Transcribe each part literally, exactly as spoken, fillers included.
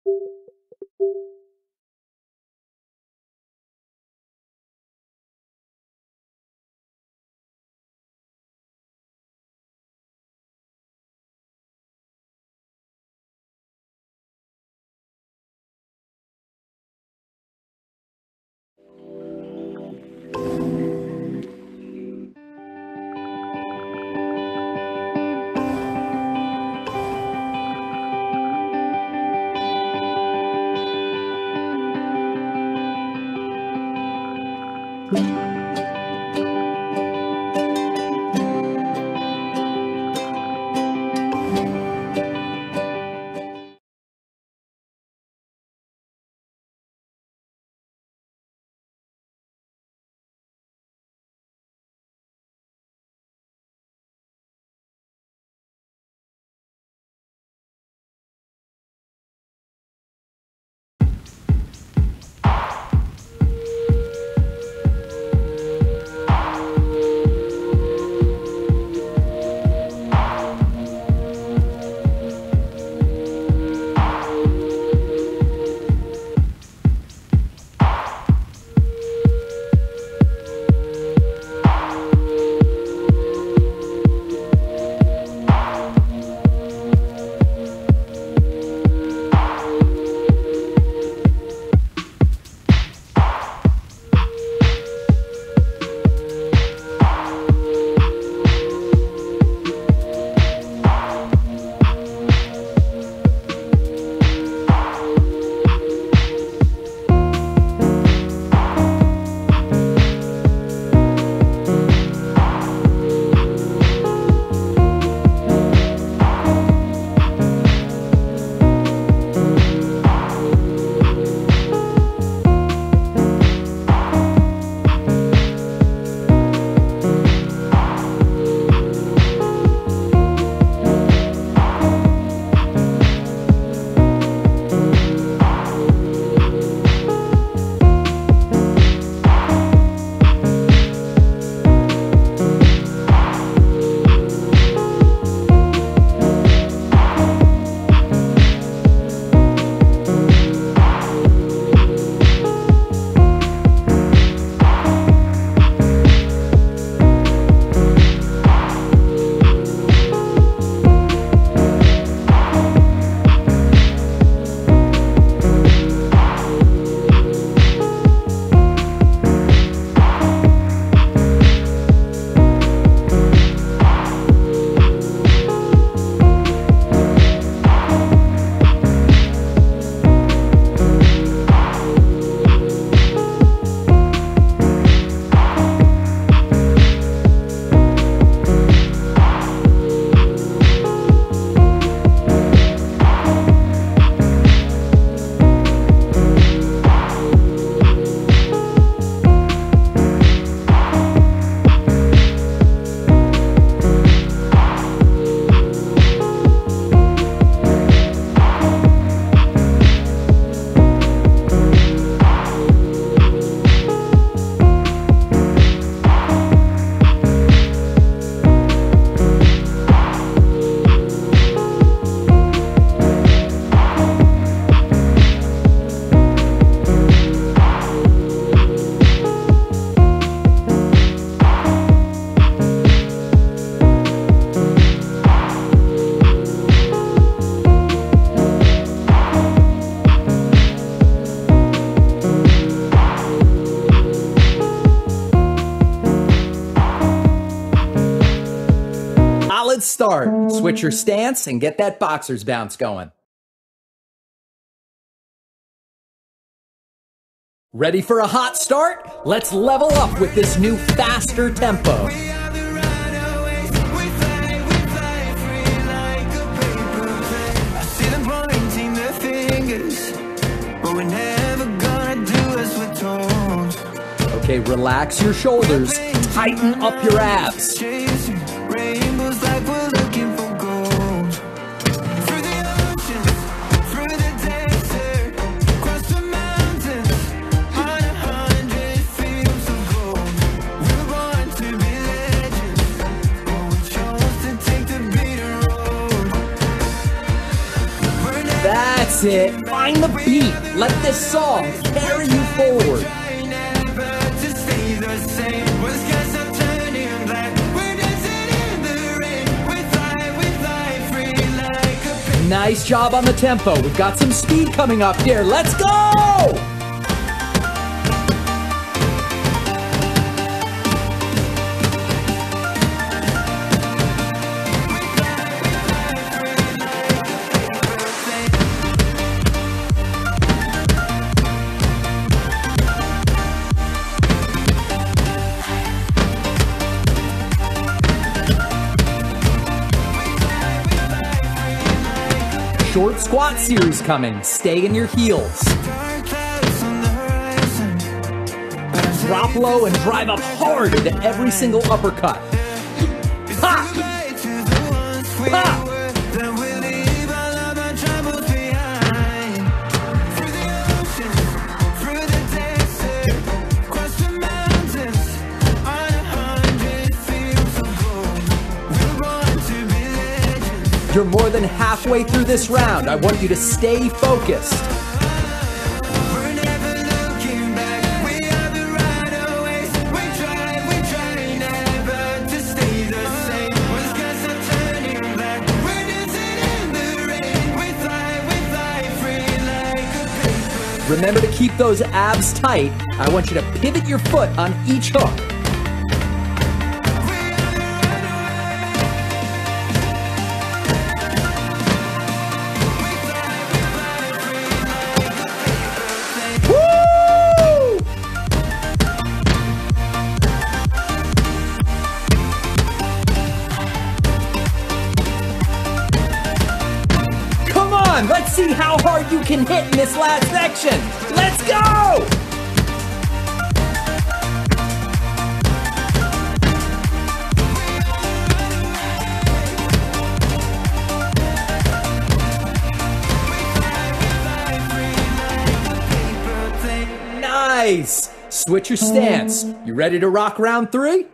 Solid start. Switch your stance and get that boxer's bounce going. Ready for a hot start? Let's level up with this new faster tempo. Okay, relax your shoulders, tighten up your abs. That's That's it. Find the beat. Let this song carry you forward. Nice job on the tempo. We've got some speed coming up here. Let's go! Short squat series coming. Stay in your heels. Drop low and drive up hard into every single uppercut. Ha! Ha! You're more than halfway through this round. I want you to stay focused. Remember to keep those abs tight. I want you to pivot your foot on each hook. Let's see how hard you can hit in this last section. Let's go! Nice! Switch your stance. You ready to rock round three?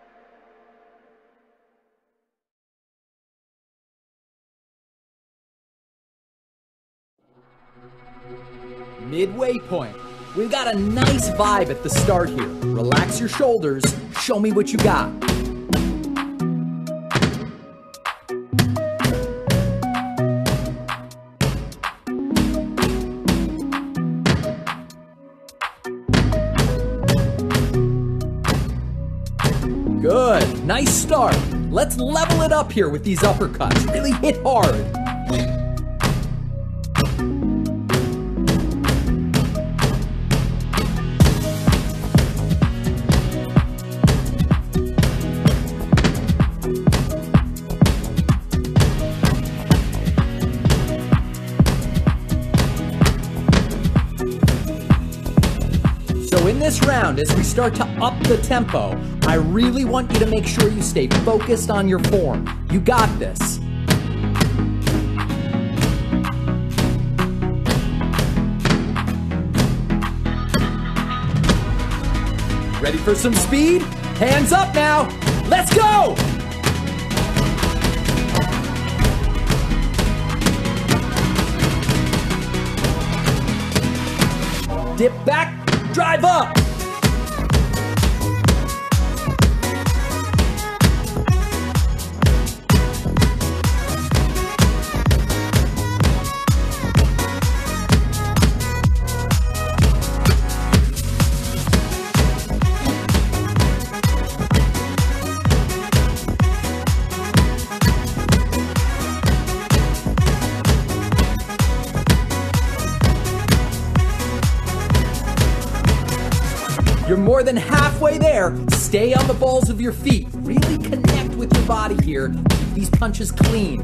Midway point. We've got a nice vibe at the start here. Relax your shoulders. Show me what you got. Good. Nice start. Let's level it up here with these uppercuts. Really hit hard. In this round, as we start to up the tempo, I really want you to make sure you stay focused on your form. You got this. Ready for some speed? Hands up now. Let's go! Dip back. Drive up! You're more than halfway there. Stay on the balls of your feet. Really connect with your body here. Keep these punches clean.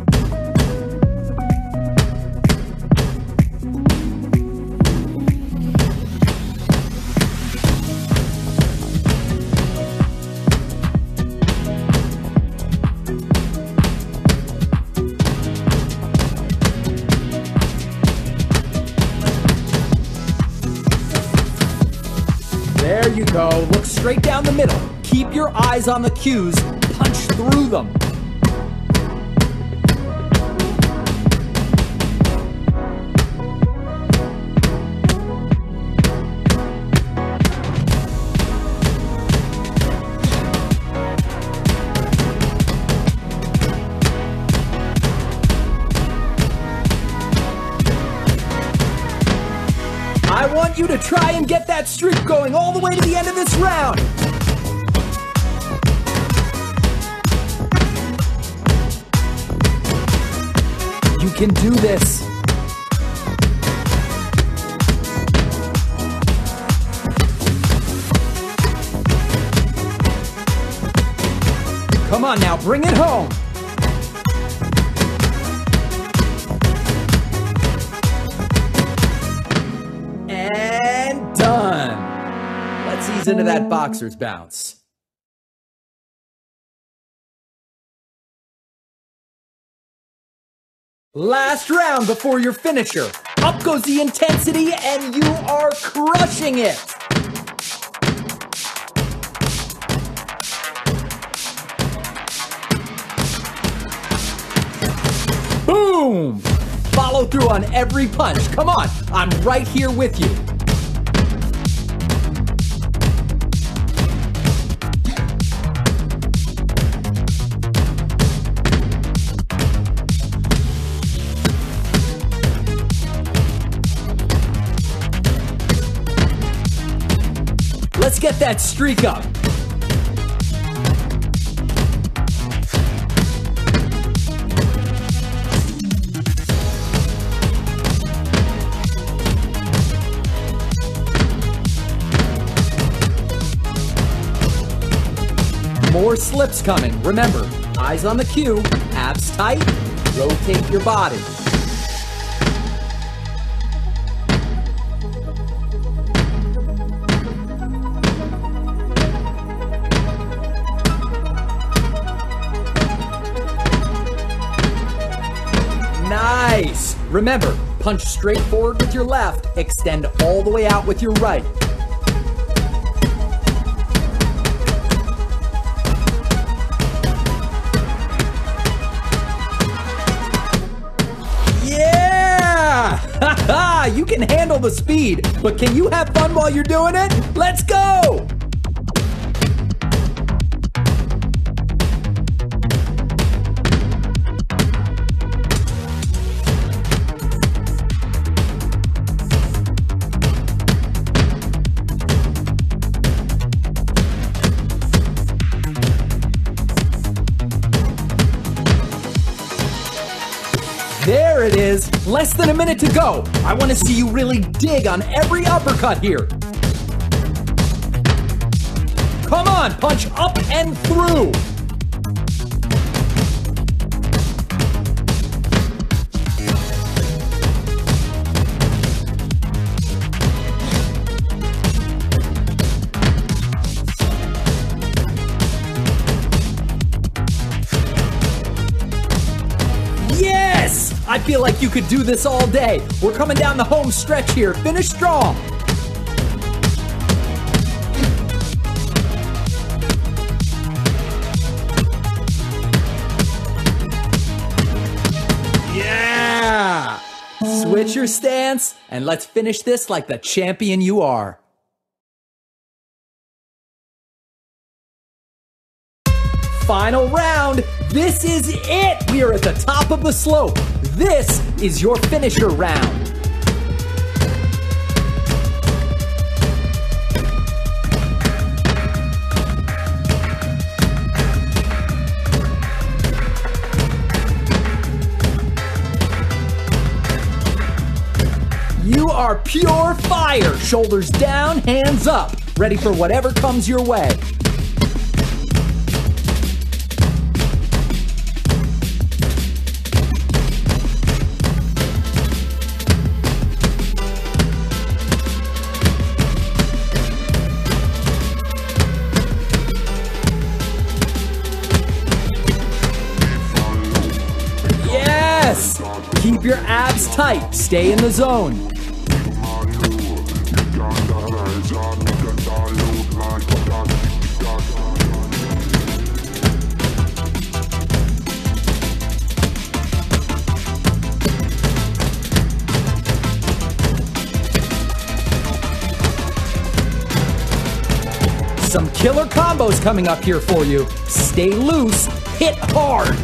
There you go. Look straight down the middle. Keep your eyes on the cues. Punch through them. to try and get that streak going all the way to the end of this round. You can do this. Come on now, bring it home. And done. Let's ease into that boxer's bounce. Last round before your finisher. Up goes the intensity and you are crushing it. Boom! Follow through on every punch. Come on, I'm right here with you. Let's get that streak up. More slips coming. Remember, eyes on the cue, abs tight, rotate your body. Nice! Remember, punch straight forward with your left, extend all the way out with your right. Haha, you can handle the speed, but can you have fun while you're doing it? Let's go! There it is! Less than a minute to go! I want to see you really dig on every uppercut here! Come on, punch up and through! I feel like you could do this all day. We're coming down the home stretch here. Finish strong. Yeah! Switch your stance and let's finish this like the champion you are. Final round. This is it. We are at the top of the slope. This is your finisher round. You are pure fire. Shoulders down, hands up. Ready for whatever comes your way. Keep your abs tight. Stay in the zone. Some killer combos coming up here for you. Stay loose, hit hard.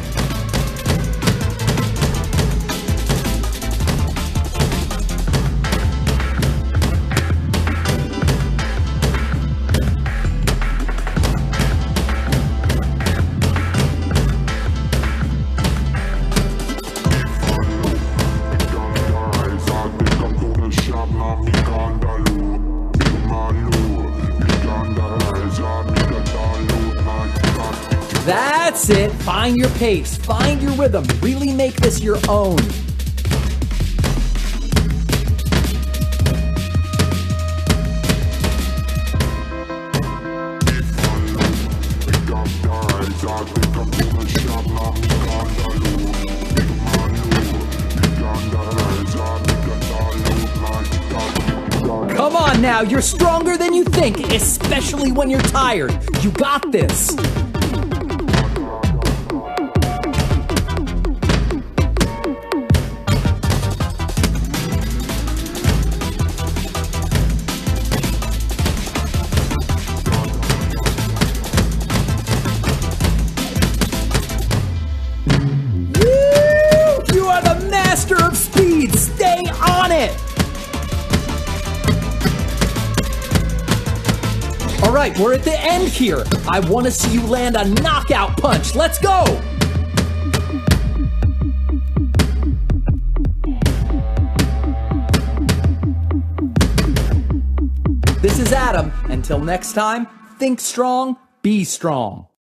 That's it. Find your pace. Find your rhythm. Really make this your own. Come on now, you're stronger than you think, especially when you're tired. You got this. Woo! You are the master of speed. Stay on it. All right, we're at the end here. I want to see you land a knockout punch. Let's go! This is Adam. Until next time, think strong, be strong.